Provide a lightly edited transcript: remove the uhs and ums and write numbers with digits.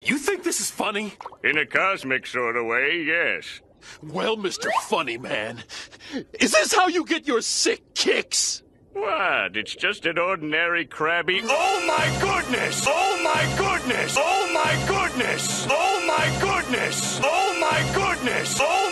You think this is funny? In a cosmic sort of way, yes. Well, Mr. Funny Man, is this how you get your sick kicks? What? It's just an ordinary crabby... Oh my goodness! Oh my goodness! Oh my goodness! Oh my goodness! Oh my goodness! Oh